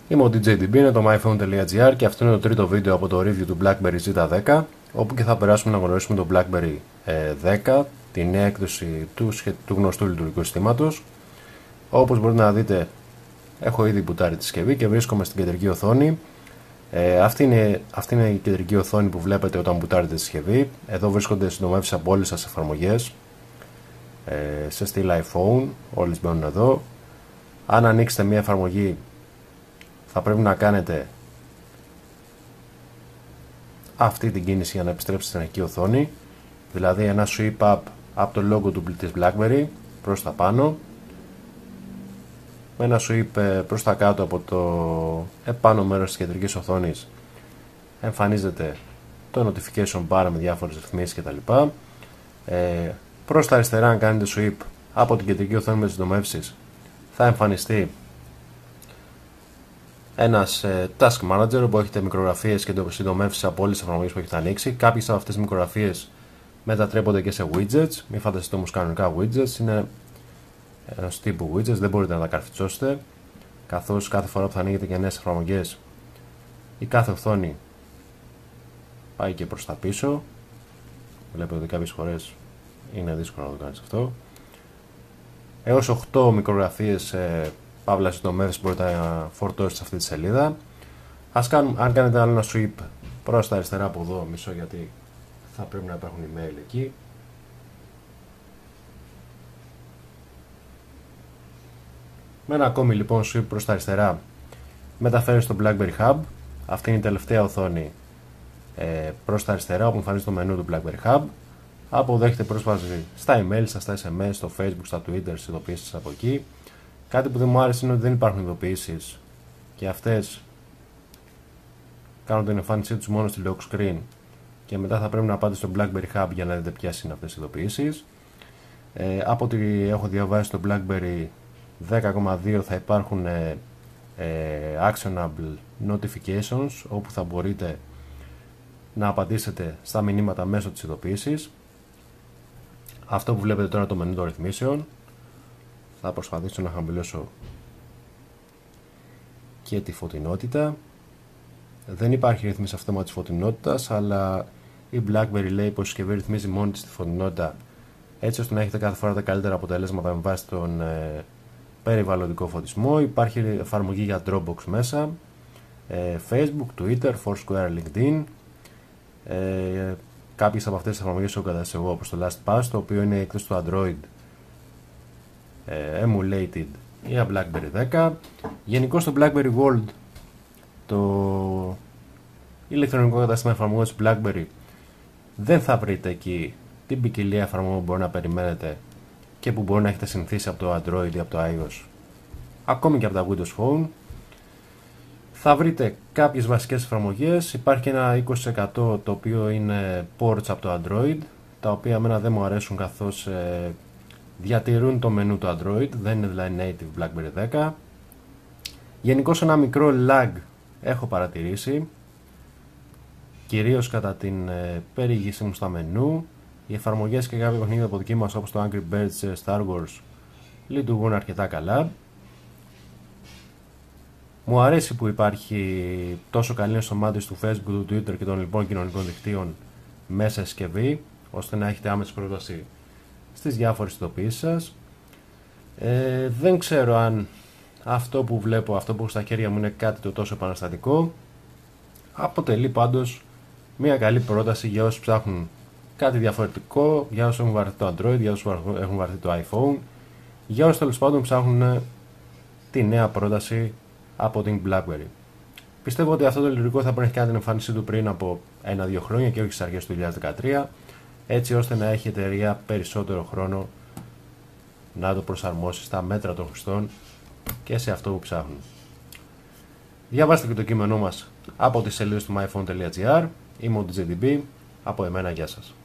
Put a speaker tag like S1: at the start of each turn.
S1: Είμαι ο DJDB, είναι το myphone.gr και αυτό είναι το τρίτο βίντεο από το review του BlackBerry Z10, όπου και θα περάσουμε να γνωρίσουμε το BlackBerry 10, τη νέα έκδοση του γνωστού λειτουργικού συστήματος. Όπως μπορείτε να δείτε, έχω ήδη μπουτάρει τη συσκευή και βρίσκομαι στην κεντρική οθόνη. Αυτή είναι η κεντρική οθόνη που βλέπετε όταν μπουτάρετε τη συσκευή. Εδώ βρίσκονται συντομεύσεις από όλες τις εφαρμογές σε στυλ iPhone, όλες μπαίνουν εδώ. Αν ανοίξετε μια εφαρμογή, θα πρέπει να κάνετε αυτή την κίνηση για να επιστρέψετε στην αρχική οθόνη, δηλαδή ένα sweep up από το logo της BlackBerry προς τα πάνω, με ένα sweep προς τα κάτω από το επάνω μέρος της κεντρικής οθόνης εμφανίζεται το notification bar με διάφορες ρυθμίσεις κτλ. Προς τα αριστερά, αν κάνετε sweep από την κεντρική οθόνη με τις συντομεύσεις, θα εμφανιστεί ένας task manager όπου έχετε μικρογραφίες και συντομεύσεις από όλες τις εφαρμογές που έχετε ανοίξει. Κάποιες από αυτές τις μικρογραφίες μετατρέπονται και σε widgets. Μην φανταστείτε όμως κανονικά widgets, είναι ένας τύπου widgets, δεν μπορείτε να τα καρφιτσώσετε, καθώς κάθε φορά που θα ανοίγετε και νέες εφαρμογές η κάθε οθόνη πάει και προς τα πίσω. Βλέπετε ότι κάποιες φορές είναι δύσκολο να το κάνεις αυτό. Έως 8 μικρογραφίες παύλα συντομεύσεις μπορείτε να φορτώσετε σε αυτή τη σελίδα. Αν κάνετε άλλο ένα sweep προς τα αριστερά από εδώ, μισό γιατί θα πρέπει να υπάρχουν email εκεί. Με ένα ακόμη λοιπόν sweep προς τα αριστερά μεταφέρει στο BlackBerry Hub. Αυτή είναι η τελευταία οθόνη προς τα αριστερά όπου εμφανίζει το μενού του BlackBerry Hub. Αποδέχεται πρόσβαση στα email σας, στα SMS, στο Facebook, στα Twitter, στις ειδοποιήσεις από εκεί. Κάτι που δεν μου άρεσε είναι ότι δεν υπάρχουν ειδοποιήσεις και αυτές κάνουν την εμφάνισή τους μόνο στη lock screen και μετά θα πρέπει να πάτε στο BlackBerry Hub για να δείτε ποιες είναι αυτές οι ειδοποιήσεις. Από ό,τι έχω διαβάσει, στο BlackBerry 10.2 θα υπάρχουν actionable notifications, όπου θα μπορείτε να απαντήσετε στα μηνύματα μέσω της ειδοποίησης. Αυτό που βλέπετε τώρα είναι το μενού των ρυθμίσεων. Θα προσπαθήσω να χαμηλώσω και τη φωτεινότητα. Δεν υπάρχει ρύθμιση αυτόματης φωτεινότητας, αλλά η BlackBerry λέει πως η συσκευή ρυθμίζει μόνη της τη φωτεινότητα, έτσι ώστε να έχετε κάθε φορά τα καλύτερα αποτελέσματα με βάση τον περιβαλλοντικό φωτισμό. Υπάρχει εφαρμογή για Dropbox μέσα, Facebook, Twitter, Foursquare, LinkedIn. Κάποιες από αυτές τις εφαρμογές έχω καταστήσει εγώ, όπως το LastPass, το οποίο είναι εκτός του Android emulated για BlackBerry 10. Γενικώς το BlackBerry World, το ηλεκτρονικό κατάστημα εφαρμογών της BlackBerry, δεν θα βρείτε εκεί την ποικιλία εφαρμογών που μπορεί να περιμένετε και που μπορεί να έχετε συνηθίσει από το Android ή από το iOS, ακόμη και από τα Windows Phone. Θα βρείτε κάποιες βασικές εφαρμογές. Υπάρχει ένα 20% το οποίο είναι ports από το Android, τα οποία εμένα δεν μου αρέσουν καθώς διατηρούν το μενού του Android, δεν είναι δηλαδή native BlackBerry 10. Γενικώς ένα μικρό lag έχω παρατηρήσει, κυρίως κατά την περιήγησή μου στα μενού. Οι εφαρμογές και κάποια παιχνίδια από δική μας, όπως το Angry Birds Star Wars, λειτουργούν αρκετά καλά. Μου αρέσει που υπάρχει τόσο καλή ενσωμάτωση του Facebook, του Twitter και των λοιπών κοινωνικών δικτύων μέσα στη συσκευή, ώστε να έχετε άμεση πρόσβαση στις διάφορες ειδοποιήσεις σας. Δεν ξέρω αν αυτό που βλέπω, αυτό που έχω στα χέρια μου, είναι κάτι το τόσο επαναστατικό. Αποτελεί πάντως μια καλή πρόταση για όσους ψάχνουν κάτι διαφορετικό, για όσους έχουν βαρεθεί το Android, για όσους έχουν βαρεθεί το iPhone, για όσους τέλος πάντων ψάχνουν τη νέα πρόταση από την BlackBerry. Πιστεύω ότι αυτό το λειτουργικό θα πρέπει να έχει κάνει την εμφάνισή του πριν από 1-2 χρόνια και όχι στις αρχές του 2013, έτσι ώστε να έχει η εταιρεία περισσότερο χρόνο να το προσαρμόσει στα μέτρα των χρηστών και σε αυτό που ψάχνουν. Διαβάστε και το κείμενό μας από τις σελίδες του myphone.gr. Είμαι ο DJDB. Από εμένα, γεια σας.